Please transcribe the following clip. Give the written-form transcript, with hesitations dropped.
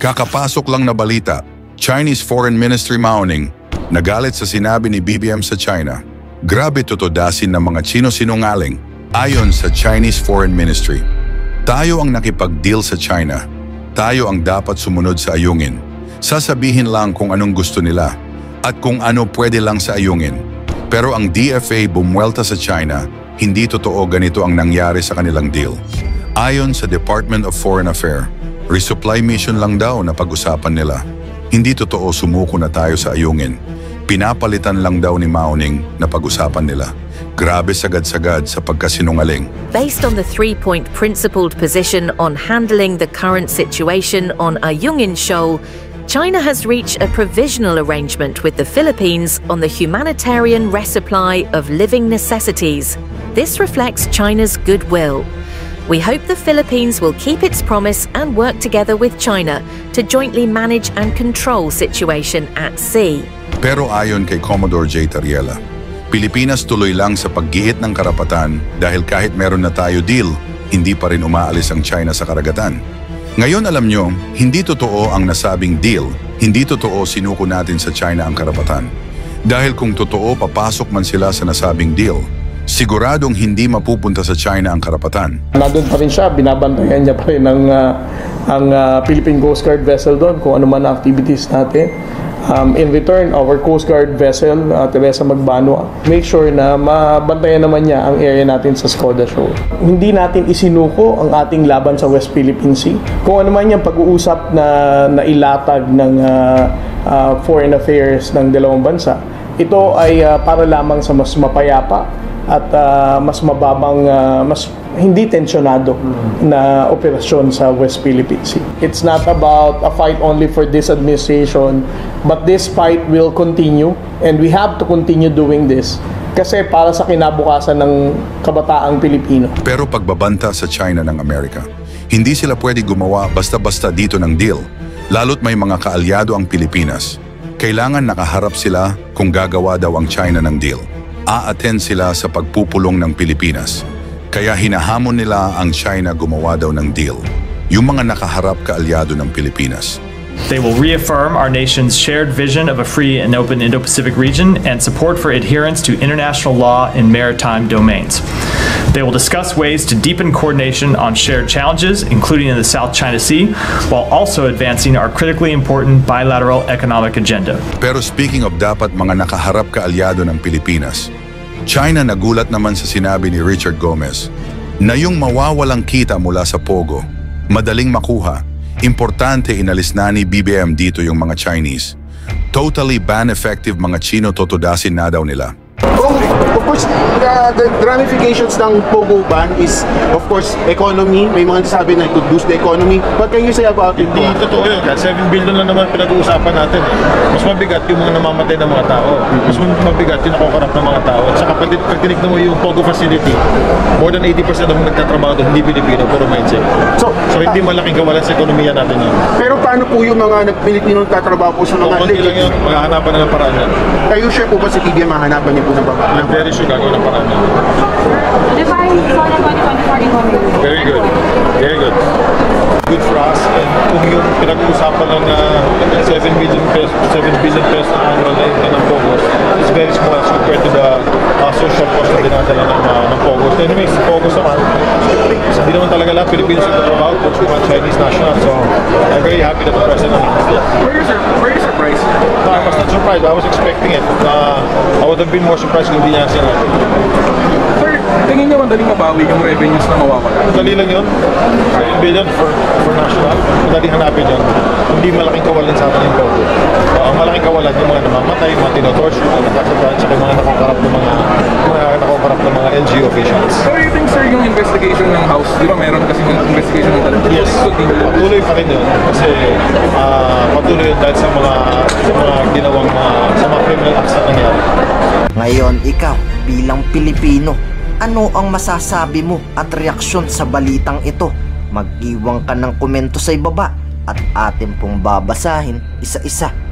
Kakapasok lang na balita, Chinese Foreign Ministry Mao-Ning nagalit sa sinabi ni BBM sa China. Grabe tutudasin ng mga Chino sinungaling. Ayon sa Chinese Foreign Ministry, tayo ang nakipag-deal sa China. Tayo ang dapat sumunod sa ayungin. Sasabihin lang kung anong gusto nila at kung ano pwede lang sa ayungin. Pero ang DFA bumwelta sa China, hindi totoo ganito ang nangyari sa kanilang deal. Ayon sa Department of Foreign Affairs, resupply mission lang daw na pag-usapan nila. Hindi totoo sumuko na tayo sa ayungin. Pinapalitan lang daw ni Mao-Ning na pag-usapan nila. Grabe sagad-sagad sa pagkasinungaling. Based on the three-point principled position on handling the current situation on Ayungin Shoal, China has reached a provisional arrangement with the Philippines on the humanitarian resupply of living necessities. This reflects China's goodwill. We hope the Philippines will keep its promise and work together with China to jointly manage and control situation at sea. Pero ayon kay Commodore J. Tariela, Pilipinas tuloy lang sa paggiit ng karapatan dahil kahit meron na tayo deal, hindi pa rin umaalis ang China sa karagatan. Ngayon alam nyo, hindi totoo ang nasabing deal, hindi totoo sinuko natin sa China ang karapatan. Dahil kung totoo papasok man sila sa nasabing deal, siguradong hindi mapupunta sa China ang karapatan. Nandun pa rin siya, binabantayan niya pa rin ang Philippine Coast Guard vessel doon kung ano man ang activities natin. In return, our Coast Guard vessel, Teresa Magbanua, make sure na mabantayan naman niya ang area natin sa Skoda Shoal. Hindi natin isinuko ang ating laban sa West Philippine Sea. Kung ano man yung pag-uusap na ilatag ng foreign affairs ng dalawang bansa, ito ay para lamang sa mas mapayapa at mas mababang, mas hindi tensyonado na operasyon sa West Philippine Sea. It's not about a fight only for this administration, but this fight will continue and we have to continue doing this kasi para sa kinabukasan ng kabataang Pilipino. Pero pagbabanta sa China ng Amerika, hindi sila pwede gumawa basta-basta dito ng deal, lalo't may mga kaalyado ang Pilipinas. Kailangan nakaharap sila kung gagawa daw ang China ng deal. A-attend sila sa pagpupulong ng Pilipinas. Kaya hinahamon nila ang China gumawa daw ng deal. Yung mga nakaharap kaalyado ng Pilipinas. They will reaffirm our nation's shared vision of a free and open Indo-Pacific region and support for adherence to international law in maritime domains. They will discuss ways to deepen coordination on shared challenges, including in the South China Sea, while also advancing our critically important bilateral economic agenda. Pero speaking of dapat mga nakaharap kaalyado ng Pilipinas, China nagulat naman sa sinabi ni Richard Gomez na yung mawawalang kita mula sa Pogo, madaling makuha, importante inalis na ni BBM dito yung mga Chinese. Totally ban effective mga Chino totodasin na daw nila. Of course, the ramifications ng Pogo ban is, of course, economy. May mga sabi na it could boost the economy. What can you say about it? Hindi totoo yun. 7 billion lang naman pinag-uusapan natin. Mas mabigat yung mga namamatay ng mga tao. Mas mabigat yung nakukarap ng mga tao. At saka pag tinignan mo yung Pogo facility, more than 80% ng mga nagtatrabaho doon, hindi Pilipino, puro mindset. So hindi malaking kawalan sa ekonomiya natin yun. Pero paano po yung mga Pilipino nagtatrabaho po sa mga konti lang yun, maghahanapan na ng paraan yan. Kayo sure po ba si PBM mahanapan niyo po ng baba? I'm very sure gagawin ng paraan yan. Define Sona 2024 economy. Very good. Very good. Good for us. And kung yung pinag-uusapan ng 7 billion pesos annual na ng Pogos, it's very small as compared to the social cost na dinadala ng Pogos. Anyways, Pogos naman, hindi naman talaga lahat Pilipinos yung trabaho, kung mga Chinese national. So, I'm very happy that the President announced it. Were you surprised? No, I was not surprised. I was expecting it. I would have been more surprised kung hindi niya sinabi. Sir, tingin niyo madaling mabawi yung revenues na mawawala? Madali lang yun. 7 billion for national. Madali hanapin yun. Hindi malaking kawalan sa atin yung Pogo. Ang malaking kawalan yung mga namamatay, mga tinotorture, mga nakasabahan, sa mga nakakarap ng mga LGU officials. Pero you think, sir, yung investigation ng House, di ba meron kasi yung investigation ng talaga? Yes, patuloy pa rin yun. Kasi patuloy yun dahil sa mga ginawang sa mga criminal acts na nangyari. Ngayon, ikaw, bilang Pilipino, ano ang masasabi mo at reaksyon sa balitang ito? Mag-iwan ka ng komento sa ibaba at atin pong babasahin isa-isa.